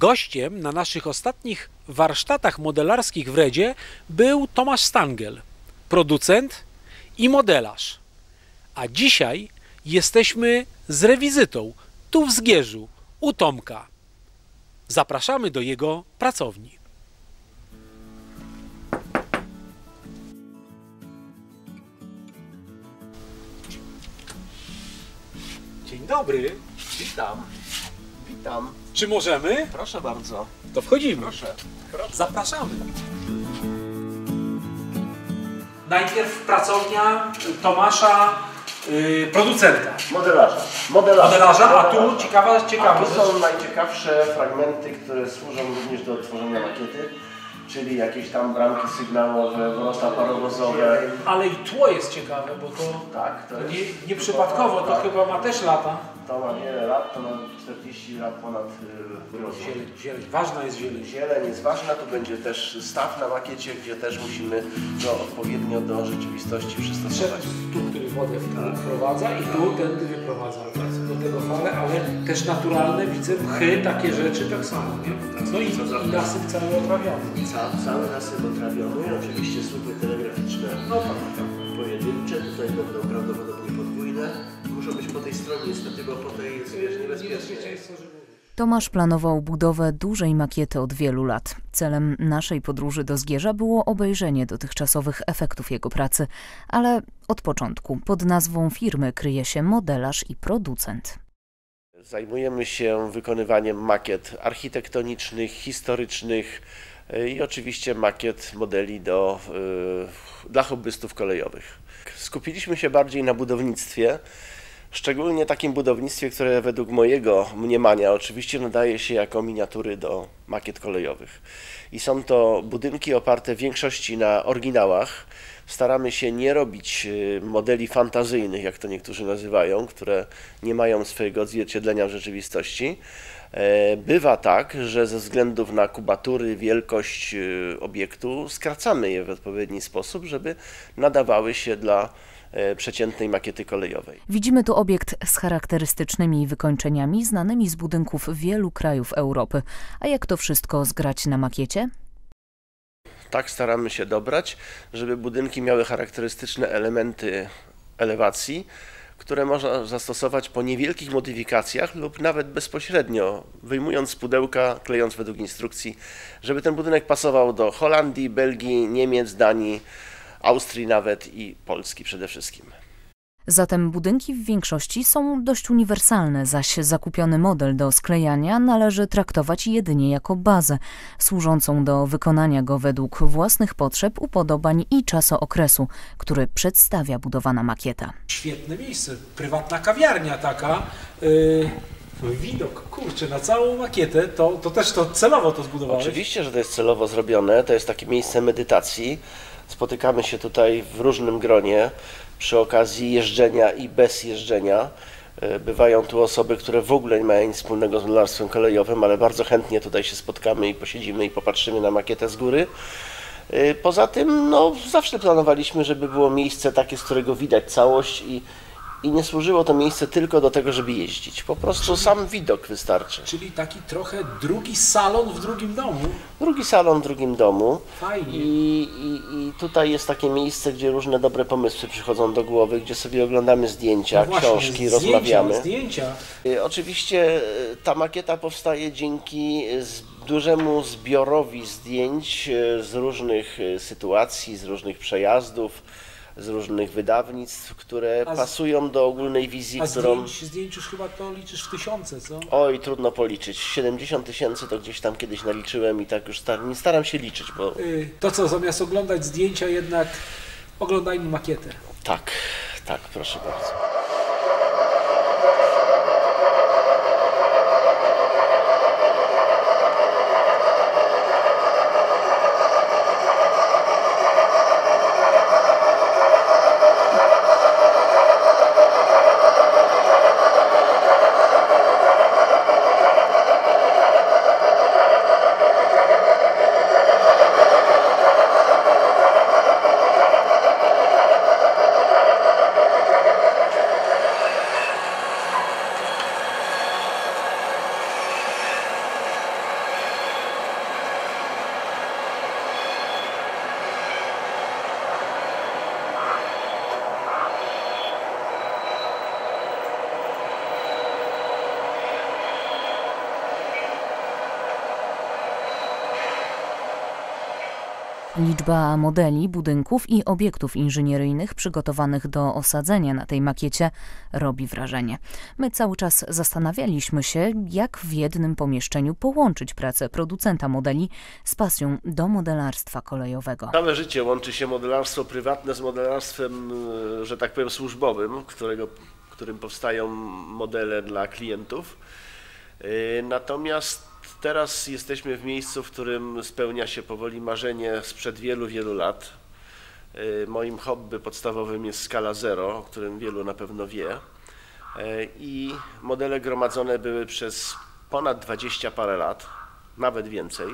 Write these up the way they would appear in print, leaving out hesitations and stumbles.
Gościem na naszych ostatnich warsztatach modelarskich w Redzie był Tomasz Stangl, producent i modelarz. A dzisiaj jesteśmy z rewizytą tu w Zgierzu, u Tomka. Zapraszamy do jego pracowni. Dzień dobry. Witam. Witam. Czy możemy? Proszę bardzo. To wchodzimy. Proszę. Zapraszamy. Najpierw pracownia Tomasza, producenta. Modelarza. A tu ciekawa Tu są najciekawsze fragmenty, które służą również do tworzenia makiety, czyli jakieś tam bramki sygnałowe, wrota parowozowe. Ale i tło jest ciekawe, bo to Tak, to jest nieprzypadkowo, to chyba ma też lata. To ma wiele lat, to ma 40 lat ponad rozwój. Zieleń. Ważna jest zieleń. Zieleń jest ważna, tu będzie też staw na makiecie, gdzie też musimy go odpowiednio do rzeczywistości przystosować. Tu, który wodę wprowadza i tu tędy wyprowadza do tego fale, ale też naturalne, widzę, mchy, takie rzeczy tak samo, nie? No i nasyp cały otrawiony. Cały nasyp otrawiony i oczywiście słupy telegraficzne pojedyncze, tutaj będą prawdopodobnie podwójne. Muszą być po tej stronie niestety, bo po tej jest niebezpiecznie. Tomasz planował budowę dużej makiety od wielu lat. Celem naszej podróży do Zgierza było obejrzenie dotychczasowych efektów jego pracy, ale od początku pod nazwą firmy kryje się modelarz i producent. Zajmujemy się wykonywaniem makiet architektonicznych, historycznych i oczywiście makiet modeli dla hobbystów kolejowych. Skupiliśmy się bardziej na budownictwie, szczególnie takim budownictwie, które według mojego mniemania oczywiście nadaje się jako miniatury do makiet kolejowych. I są to budynki oparte w większości na oryginałach. Staramy się nie robić modeli fantazyjnych, jak to niektórzy nazywają, które nie mają swojego odzwierciedlenia w rzeczywistości. Bywa tak, że ze względów na kubatury, wielkość obiektu skracamy je w odpowiedni sposób, żeby nadawały się dla przeciętnej makiety kolejowej. Widzimy tu obiekt z charakterystycznymi wykończeniami znanymi z budynków wielu krajów Europy. A jak to wszystko zgrać na makiecie? Tak staramy się dobrać, żeby budynki miały charakterystyczne elementy elewacji, które można zastosować po niewielkich modyfikacjach lub nawet bezpośrednio, wyjmując z pudełka, klejąc według instrukcji, żeby ten budynek pasował do Holandii, Belgii, Niemiec, Danii, Austrii nawet i Polski przede wszystkim. Zatem budynki w większości są dość uniwersalne, zaś zakupiony model do sklejania należy traktować jedynie jako bazę, służącą do wykonania go według własnych potrzeb, upodobań i czasookresu, który przedstawia budowana makieta. Świetne miejsce, prywatna kawiarnia taka. Widok, kurczę, na całą makietę, to też celowo to zbudowałeś? Oczywiście, że to jest celowo zrobione, to jest takie miejsce medytacji. Spotykamy się tutaj w różnym gronie przy okazji jeżdżenia i bez jeżdżenia. Bywają tu osoby, które w ogóle nie mają nic wspólnego z modelarstwem kolejowym, ale bardzo chętnie tutaj się spotkamy i posiedzimy i popatrzymy na makietę z góry. Poza tym zawsze planowaliśmy, żeby było miejsce takie, z którego widać całość i nie służyło to miejsce tylko do tego, żeby jeździć. Po prostu sam widok wystarczy. Czyli taki trochę drugi salon w drugim domu. Drugi salon w drugim domu. Fajnie. I tutaj jest takie miejsce, gdzie różne dobre pomysły przychodzą do głowy, gdzie sobie oglądamy zdjęcia, książki, rozmawiamy. Zdjęcia. Oczywiście ta makieta powstaje dzięki dużemu zbiorowi zdjęć z różnych sytuacji, z różnych przejazdów, z różnych wydawnictw, które pasują do ogólnej wizji, którą... Zdjęć już chyba to liczysz w tysiące, co? Oj, trudno policzyć. 70 000 to gdzieś tam kiedyś naliczyłem i tak już nie staram się liczyć, bo... To co, zamiast oglądać zdjęcia jednak oglądajmy makietę. Tak, proszę bardzo. Liczba modeli, budynków i obiektów inżynieryjnych przygotowanych do osadzenia na tej makiecie robi wrażenie. My cały czas zastanawialiśmy się, jak w jednym pomieszczeniu połączyć pracę producenta modeli z pasją do modelarstwa kolejowego. Całe życie łączy się modelarstwo prywatne z modelarstwem, że tak powiem, służbowym, którym powstają modele dla klientów. Natomiast teraz jesteśmy w miejscu, w którym spełnia się powoli marzenie sprzed wielu, wielu lat. Moim hobby podstawowym jest skala 0, o którym wielu na pewno wie. I modele gromadzone były przez ponad 20 parę lat, nawet więcej.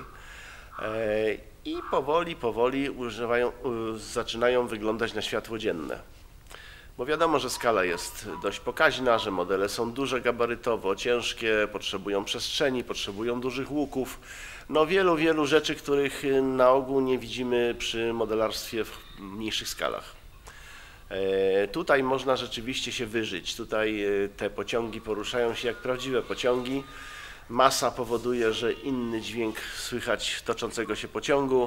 I powoli zaczynają wyglądać na światło dzienne. Bo wiadomo, że skala jest dość pokaźna, że modele są duże gabarytowo, ciężkie, potrzebują przestrzeni, potrzebują dużych łuków. No wielu rzeczy, których na ogół nie widzimy przy modelarstwie w mniejszych skalach. Tutaj można rzeczywiście się wyżyć. Tutaj te pociągi poruszają się jak prawdziwe pociągi. Masa powoduje, że inny dźwięk słychać toczącego się pociągu.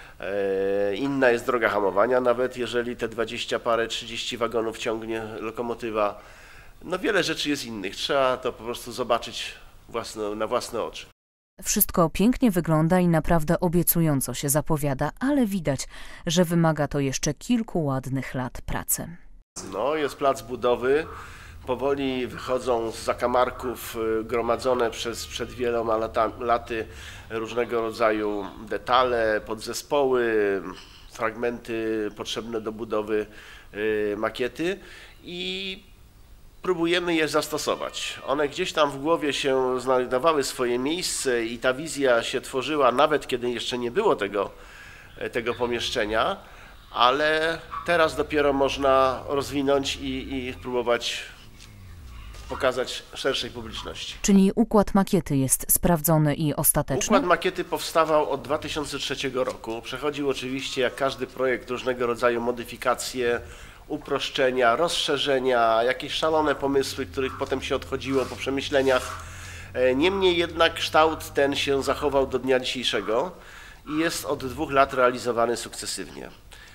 Inna jest droga hamowania, nawet jeżeli te 20 parę, 30 wagonów ciągnie lokomotywa. No wiele rzeczy jest innych, trzeba to po prostu zobaczyć na własne oczy. Wszystko pięknie wygląda i naprawdę obiecująco się zapowiada, ale widać, że wymaga to jeszcze kilku ładnych lat pracy. No, jest plac budowy. Powoli wychodzą z zakamarków gromadzone przed wieloma laty różnego rodzaju detale, podzespoły, fragmenty potrzebne do budowy makiety i próbujemy je zastosować. One gdzieś tam w głowie się znajdowały swoje miejsce i ta wizja się tworzyła nawet kiedy jeszcze nie było tego pomieszczenia, ale teraz dopiero można rozwinąć i próbować pokazać szerszej publiczności. Czyli układ makiety jest sprawdzony i ostateczny? Układ makiety powstawał od 2003 roku. Przechodził oczywiście, jak każdy projekt, różnego rodzaju modyfikacje, uproszczenia, rozszerzenia, jakieś szalone pomysły, których potem się odchodziło po przemyśleniach. Niemniej jednak kształt ten się zachował do dnia dzisiejszego i jest od 2 lat realizowany sukcesywnie.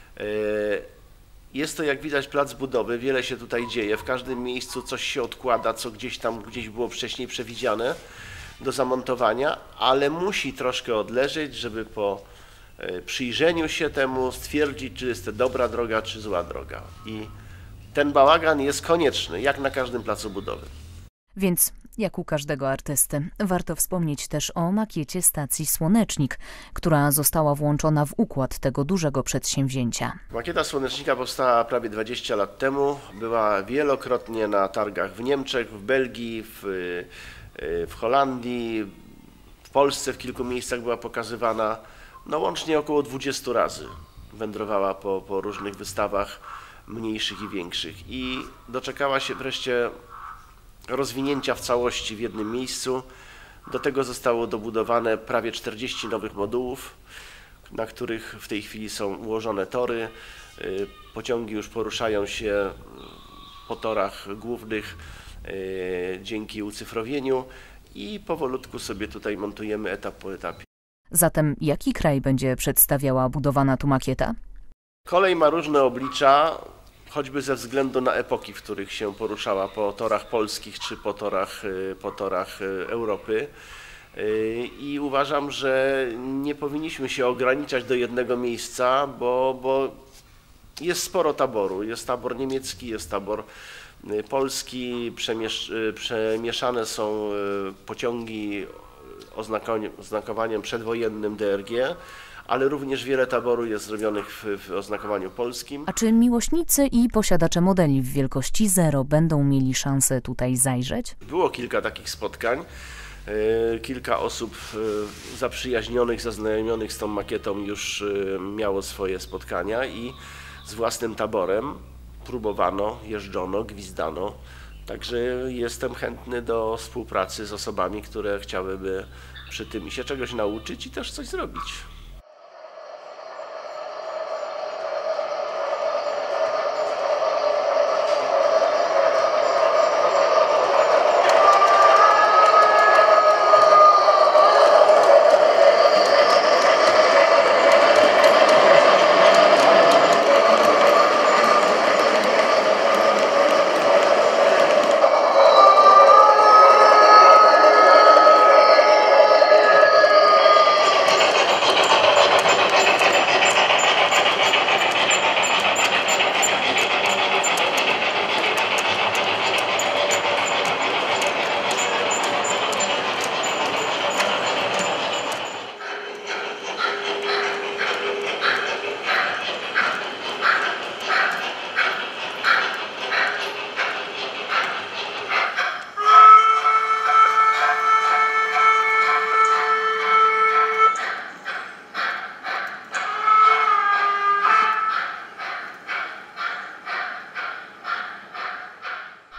Jest to, jak widać, plac budowy, wiele się tutaj dzieje, w każdym miejscu coś się odkłada, co gdzieś było wcześniej przewidziane do zamontowania, ale musi troszkę odleżeć, żeby po przyjrzeniu się temu stwierdzić, czy jest to dobra droga, czy zła droga. I ten bałagan jest konieczny, jak na każdym placu budowy. Więc, jak u każdego artysty, warto wspomnieć też o makiecie stacji Słonecznik, która została włączona w układ tego dużego przedsięwzięcia. Makieta Słonecznika powstała prawie 20 lat temu. Była wielokrotnie na targach w Niemczech, w Belgii, w Holandii, w Polsce w kilku miejscach była pokazywana. No łącznie około 20 razy wędrowała po różnych wystawach mniejszych i większych. I doczekała się wreszcie rozwinięcia w całości w jednym miejscu. Do tego zostało dobudowane prawie 40 nowych modułów, na których w tej chwili są ułożone tory. Pociągi już poruszają się po torach głównych dzięki ucyfrowieniu i powolutku sobie tutaj montujemy etap po etapie. Zatem jaki kraj będzie przedstawiała budowana tu makieta? Kolej ma różne oblicza, choćby ze względu na epoki, w których się poruszała po torach polskich czy po torach Europy. I uważam, że nie powinniśmy się ograniczać do jednego miejsca, bo jest sporo taboru. Jest tabor niemiecki, jest tabor polski, przemieszane są pociągi oznakowaniem przedwojennym DRG, ale również wiele taboru jest zrobionych w oznakowaniu polskim. A czy miłośnicy i posiadacze modeli w wielkości 0 będą mieli szansę tutaj zajrzeć? Było kilka takich spotkań. Kilka osób zaprzyjaźnionych, zaznajomionych z tą makietą już miało swoje spotkania i z własnym taborem próbowano, jeżdżono, gwizdano. Także jestem chętny do współpracy z osobami, które chciałyby przy tym się czegoś nauczyć i też coś zrobić.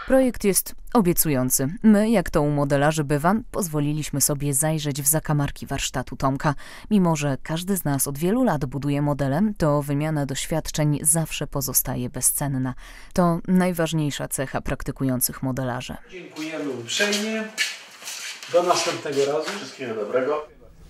Projekt jest obiecujący. My, jak to u modelarzy bywa, pozwoliliśmy sobie zajrzeć w zakamarki warsztatu Tomka. Mimo że każdy z nas od wielu lat buduje modele, to wymiana doświadczeń zawsze pozostaje bezcenna. To najważniejsza cecha praktykujących modelarzy. Dziękujemy uprzejmie. Do następnego razu. Wszystkiego dobrego.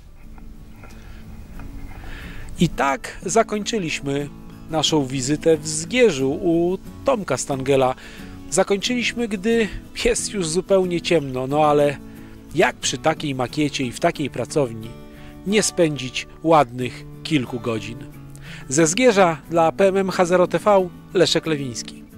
I tak zakończyliśmy naszą wizytę w Zgierzu u Tomka Stangela. Zakończyliśmy, gdy jest już zupełnie ciemno, no ale jak przy takiej makiecie i w takiej pracowni nie spędzić ładnych kilku godzin. Ze Zgierza dla PMM H0 TV Leszek Lewiński.